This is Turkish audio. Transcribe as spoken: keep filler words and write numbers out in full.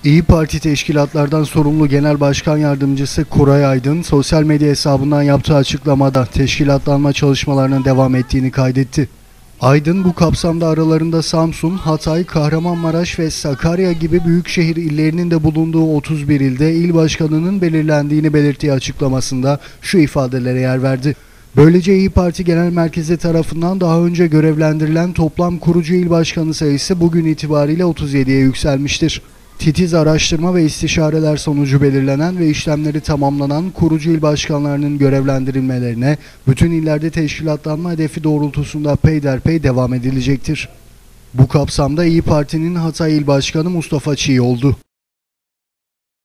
İyi Parti teşkilatlardan sorumlu Genel Başkan Yardımcısı Koray Aydın, sosyal medya hesabından yaptığı açıklamada teşkilatlanma çalışmalarının devam ettiğini kaydetti. Aydın bu kapsamda aralarında Samsun, Hatay, Kahramanmaraş ve Sakarya gibi büyükşehir illerinin de bulunduğu otuz bir ilde il başkanının belirlendiğini belirttiği açıklamasında şu ifadelere yer verdi. Böylece İyi Parti Genel Merkezi tarafından daha önce görevlendirilen toplam kurucu il başkanı sayısı bugün itibariyle otuz yediye yükselmiştir. Titiz araştırma ve istişareler sonucu belirlenen ve işlemleri tamamlanan kurucu il başkanlarının görevlendirilmelerine bütün illerde teşkilatlanma hedefi doğrultusunda peyderpey devam edilecektir. Bu kapsamda İyi Parti'nin Hatay İl Başkanı Mustafa Çiğ oldu.